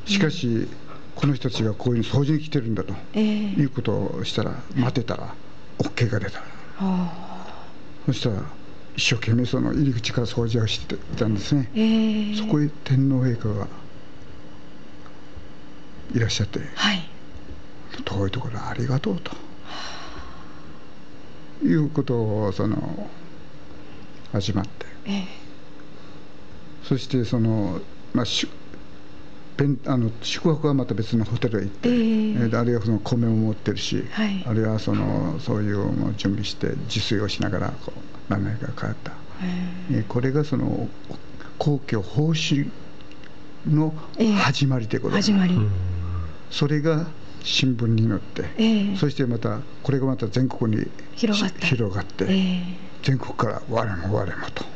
しかし、この人たちがこういう掃除に来てるんだと、いうことをしたら、待てたら OK が出た。そしたら一生懸命その入り口から掃除をしていたんですね。そこへ天皇陛下がいらっしゃって、遠いところありがとうということを始まって、そして宿泊はまた別のホテルへ行って、あるいはその米も持ってるし、あるいはそういうのを準備して自炊をしながら何年か帰った。これがその皇居奉仕の始まりでございます。それが新聞に載って、そしてまたこれがまた全国に広がって、全国から我もと。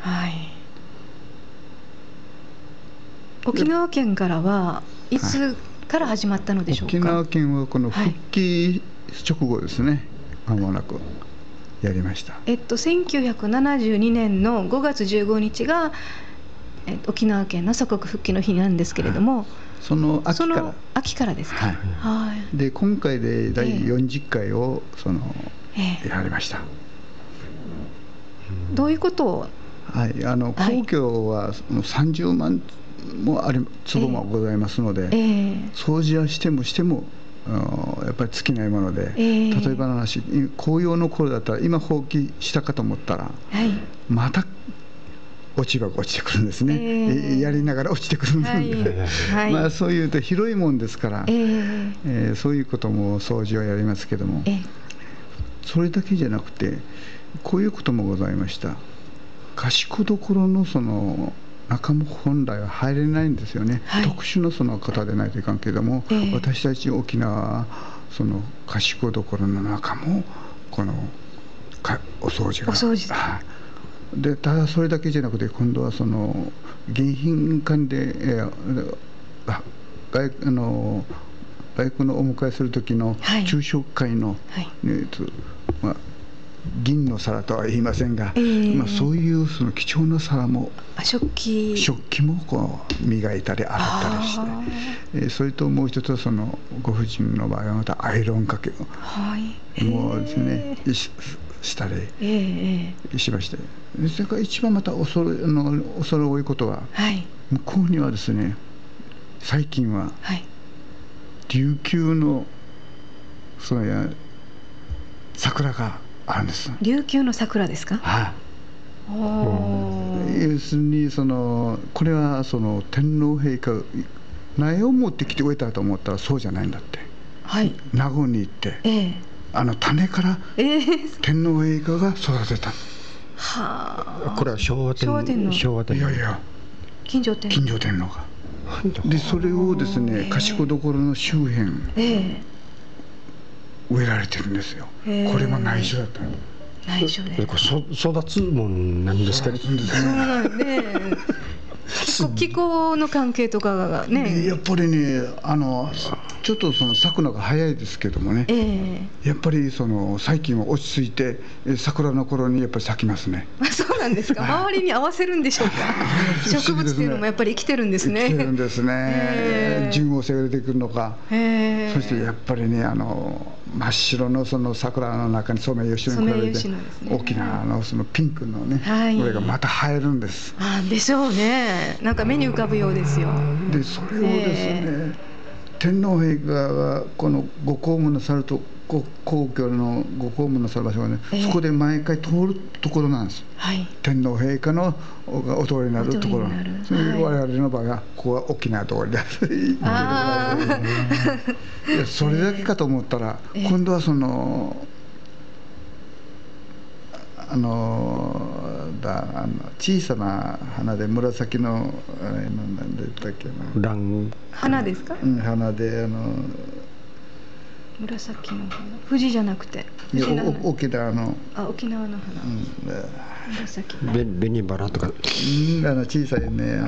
沖縄県からはいつから始まったのでしょうか。 沖縄県はこの復帰直後ですね、間もなくやりました。 1972年の5月15日が、沖縄県の祖国復帰の日なんですけれども、 その秋からですか。 で今回で第40回をやりました。 どういうことを。 皇居は30万も坪もございますので、掃除はしてもやっぱり尽きないもので、例えばの話、紅葉の頃だったら今放棄したかと思ったら、また落ち葉が落ちてくるんですね。やりながら落ちてくるんで、そういうと広いもんですから、そういうことも掃除はやりますけども、それだけじゃなくてこういうこともございました。賢所の中も本来は入れないんですよね。特殊の方でないといかんけれども、私たち沖縄は賢所の中もこのお掃除がで、ただそれだけじゃなくて、今度は迎賓館で、外国のお迎えする時の昼食会の、銀の皿とは言いませんが、そういう貴重な皿も食器も磨いたり洗ったりして、それともう一つはご婦人の場合はまたアイロンかけをもうですねしたりしまして、それから一番また恐れ多いことは、向こうにはですね、最近は琉球の桜があるんです。 琉球の桜ですか。 要するにこれは天皇陛下苗を持ってきて植えたと思ったらそうじゃないんだって。名護に行って、種から天皇陛下が育てた。 これは昭和天皇。 いやいや、 金城天皇が。でそれをですね、賢所の周辺植えられてるんですよ。これも内緒だった。 内緒で。 育つもんなんですかね。 気候の関係とかがね。 やっぱりね、ちょっと咲くのが早いですけどもね、やっぱり最近は落ち着いて桜の頃にやっぱり咲きますね。 そうなんですか。周りに合わせるんでしょうか。植物っていうのもやっぱり生きてるんですね。 生きてるんですね。順応性が出てくるのか。そしてやっぱりね、真っ白の桜の中にソメイヨシノに比べて沖縄のピンクのね、これがまた映えるんです。 でしょうね。なんか目に浮かぶようですよ。 でそれをですね、天皇陛下がこのご公務なさると皇居のご公務なさる場所がね、そこで毎回通るところなんです。天皇陛下のお通りになるところ。我々の場合はここは沖縄通りだ。それだけかと思ったら、今度は小さな花で紫の何で言ったっけな、 花ですか。 花で紫の花、富士じゃなくて沖縄の花、紫紅バラとか、 小さいね、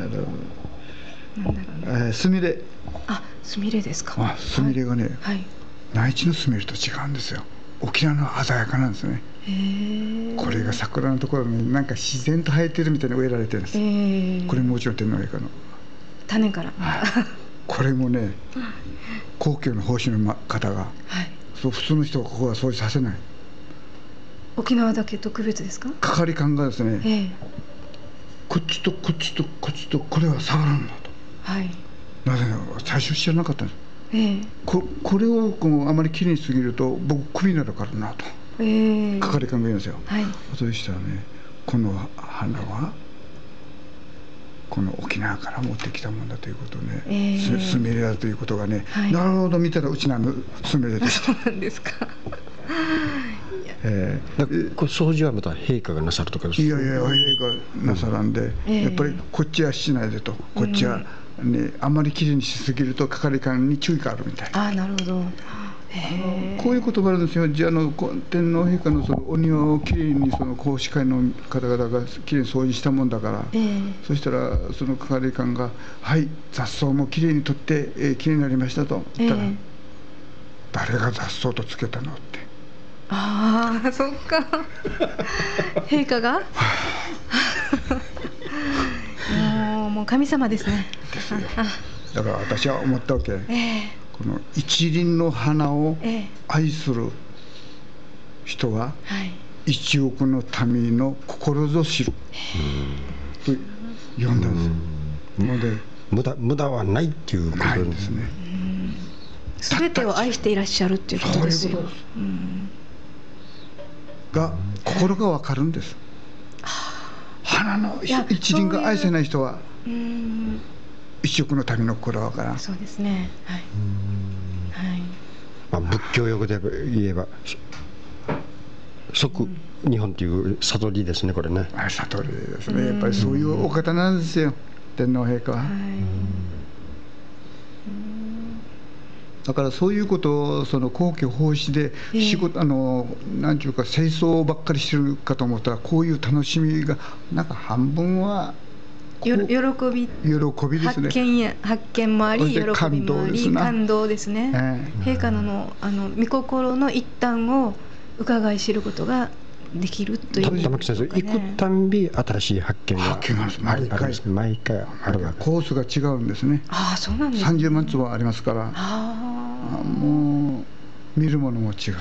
スミレ。 スミレですか。 スミレがね、内地のスミレと違うんですよ。沖縄の鮮やかなんですね。これが桜のところになんか自然と生えてるみたいに植えられてるんです。これもちろん天皇陛下の種から。 これもね、皇居の奉仕の方が、はい、そう普通の人はここは掃除させない。 沖縄だけ特別ですか？ 係官がですね、こっちとこっちとこっちとこれは下がらんだと、はい、なぜなら最初知らなかったんです。これをあまりきれいにしすぎると僕クビになるからなと、係官が言うんですよ。はい、そうしたらね、この花はこの沖縄から持ってきたもんだということね、スミレだということがね、はい、なるほど見たらうちのスミレでした。 そうなんですか。 掃除はまた陛下がなさるとかですか？ いやいや、陛下なさらんで、やっぱりこっちはしないでと、こっちはね、あんまりきれいにしすぎると係官に注意があるみたいな。 なるほど。 こういうことがあるんですよ。じゃあ天皇陛下のそのお庭をきれいにその皇嗣会の方々がきれいに掃除したもんだから、そしたらその係官が「はい雑草もきれいに取って、きれいになりました」と言ったら「誰が雑草とつけたの?」って。 ああ、そっか。陛下がもう神様ですね。 ですよ。だから私は思ったわけ。この一輪の花を愛する人は一億の民の心ぞ知ると呼んだんです。ので無駄はないっていうことですね。 すべてを愛していらっしゃるっていうことですよ。 が心がわかるんです。花の一輪が愛せない人は一億の民の心はわからん。 そうですね。はい。 はい。仏教用語で言えば即日本という悟りですね、これね。 悟りですね。やっぱりそういうお方なんですよ、天皇陛下は。だからそういうことをその皇居奉仕で仕事、なんていうか清掃ばっかりしてるかと思ったら、こういう楽しみがなんか半分は喜びですね。発見もあり、喜びもあり、感動ですね。陛下の御心の一端を伺い知ることができるという。 玉木先生、行くたんび新しい発見が毎回あるわけ。 コースが違うんですね。 そうなんですね。 30万坪ありますから、もう見るものも違う。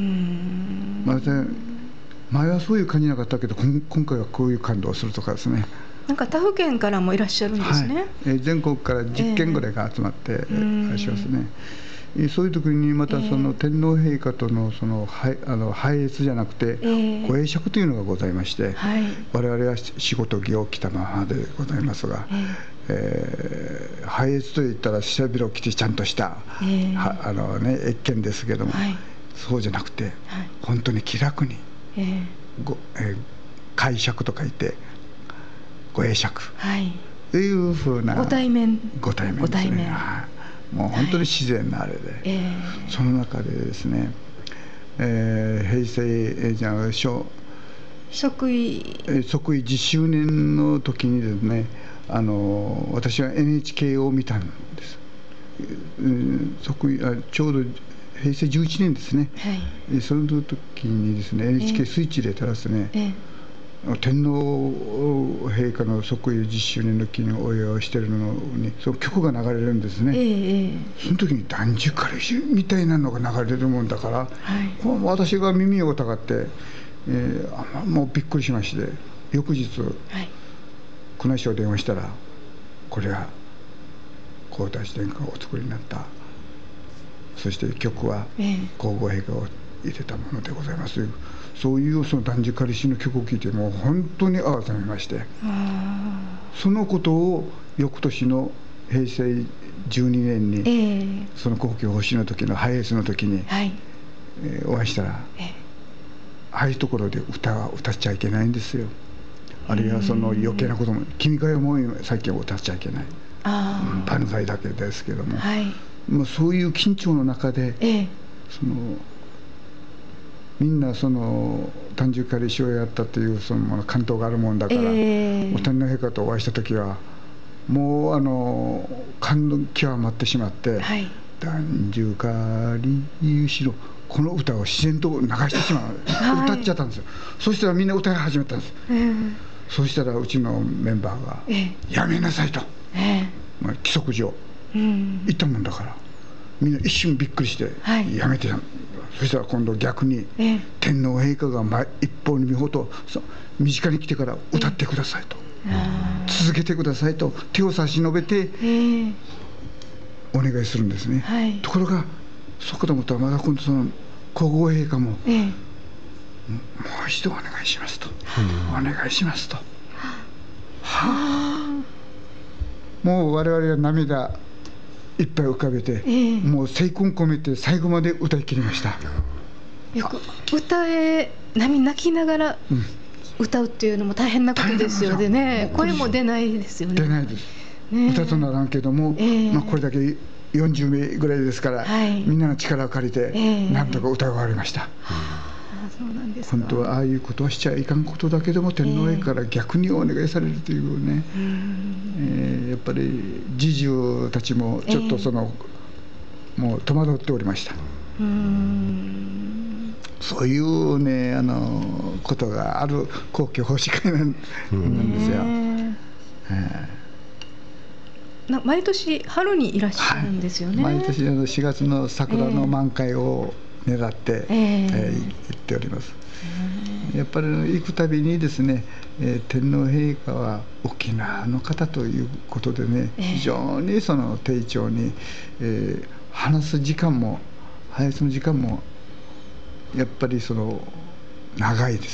前はそういう感じなかったけど、今回はこういう感動をするとかですね。 なんか他府県からもいらっしゃるんですね。 全国から10件ぐらいが集まっていらっしゃいますね。そういう時にまたその天皇陛下とのその拝謁じゃなくてご会釈というのがございまして、我々は仕事着を着たままでございますが、拝謁といったら背広を着てちゃんとした謁見ですけども、そうじゃなくて本当に気楽に会釈と書いてご会釈というふうなご対面ですね。もう本当に自然なあれで、その中でですね、平成即位10周年の時にですね、私は NHK を見たんです。ちょうど平成11年ですね。その時にですね、NHK スイッチでたらすね、天皇陛下の即位10周年の記念をお祝いをしているのにその曲が流れるんですね。その時に断食からみたいなのが流れるもんだから、私が耳を疑って、もうびっくりしまして、翌日、宮内省電話したら、これは皇太子殿下がお作りになった、そして曲は皇后陛下を入れたものでございます。そういうその断食からしの曲を聴いてもう本当に改めまして、そのことを翌年の平成12年に、その皇居奉仕の時の拝謁の時に、お会いしたら、ああいうところで歌は歌っちゃいけないんですよ。あるいはその余計なことも「君が代」も最近歌っちゃいけない、万歳だけですけども、もうそういう緊張の中で、そのみんなその断食から一生やったというその感動があるもんだから、お天皇陛下とお会いした時はもう感動極まってしまって「断食からしろ」この歌を自然と流してしまう、歌っちゃったんですよ。そしたらみんな歌い始めたんです。そしたらうちのメンバーが「やめなさい」と、規則上行ったもんだから、みんな一瞬びっくりしてやめてた、そしたら今度逆に天皇陛下が一方に見事身近に来てから歌ってくださいと、続けてくださいと手を差し伸べてお願いするんですね。ところがそこで思ったらまだ今度その皇后陛下ももう一度お願いしますと、お願いしますと、もう我々は涙いっぱい浮かべて、もう精魂込めて最後まで歌い切りました。 よく泣きながら歌うっていうのも大変なことですよね。声も出ないですよね。 出ないです、歌とならんけども、これだけ40名ぐらいですから、みんなの力を借りてなんとか歌い終わりました。本当はああいうことはしちゃいかんことだけども、天皇陛下から逆にお願いされるというね、やっぱり侍従たちもちょっともう戸惑っておりました。そういうねことがある皇居奉仕会なんですよ。 毎年春にいらっしゃるんですよね。 毎年4月の桜の満開を狙って行っております。やっぱり行くたびにですね、天皇陛下は沖縄の方ということでね、非常に丁重に、話す時間も拝謁の時間もやっぱり長いです。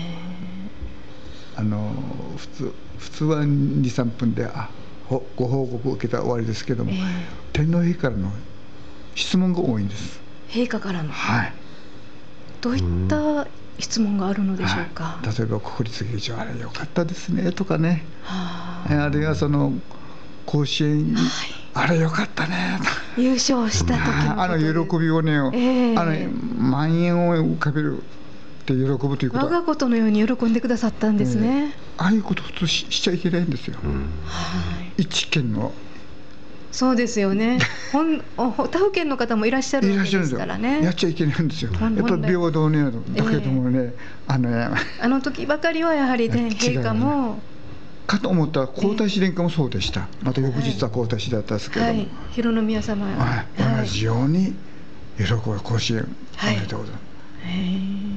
普通は2、3分でご報告を受けたら終わりですけども、天皇陛下からの質問が多いんです。 陛下からの、どういった質問があるのでしょうか。 例えば国立劇場あれ良かったですねとかね、あるいは甲子園、あれ良かったね優勝した時の喜びをね、万円を浮かべるって喜ぶということは我がことのように喜んでくださったんですね。 ああいうこと普通しちゃいけないんですよ。一県のそうですよね。他府県の方もいらっしゃるわけですからね。 やっちゃいけないんですよ。やっぱり平等にだけどもね、あの時ばかりはやはり陛下もかと思ったら皇太子殿下もそうでした。また翌日は皇太子だったんですけども、 浩宮様同じように喜ぶ甲子園おめでとうございます。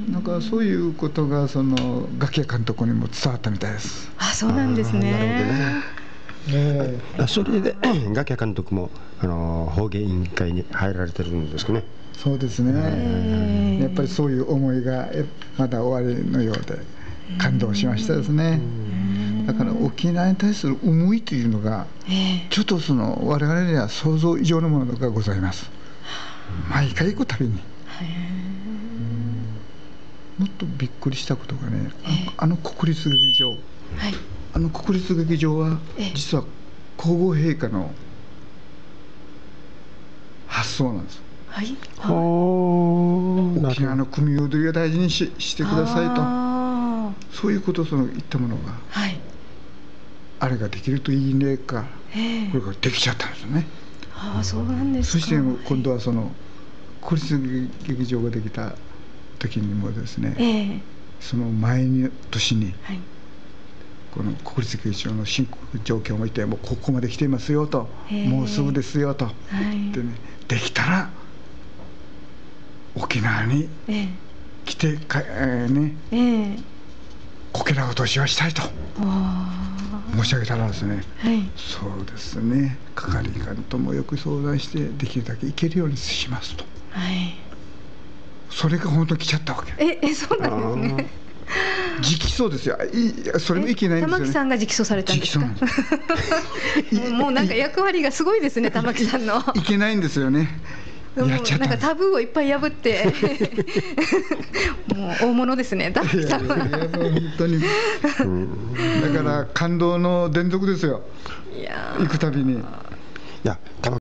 なんかそういうことが楽屋監督にも伝わったみたいです。 そうなんですね。 それで楽屋監督も法芸委員会に入られてるんですかね。 そうですね。やっぱりそういう思いがまだ終わりのようで感動しましたですね。だから沖縄に対する思いというのがちょっと我々には想像以上のものがございます。毎回行くたびにもっとびっくりしたことがね、国立劇場、国立劇場は実は皇后陛下の発想なんです。沖縄の組踊りを大事にしてくださいと、そういうことを言ったものが、あれができるといいねか、これができちゃったんですよね。 そうなんですか。 そして今度は国立劇場ができた時にもですね、その前の年に、この国立劇場の進行状況を見て、もうここまで来ていますよと、もうすぐですよと言ってね、できたら沖縄に来てこけら落としはしたいと申し上げたらですね、そうですね、係官ともよく相談してできるだけ行けるようにしますと、それが本当に来ちゃったわけ。 そうなんですね。 直訴ですよ。それもいけないんですよね。 玉木さんが直訴されたんですか。もうなんか役割がすごいですね、玉木さんの。 いけないんですよね。やっちゃった。 なんかタブーをいっぱい破ってもう大物ですね、玉木さんは。 本当にだから感動の連続ですよ、行くたびに。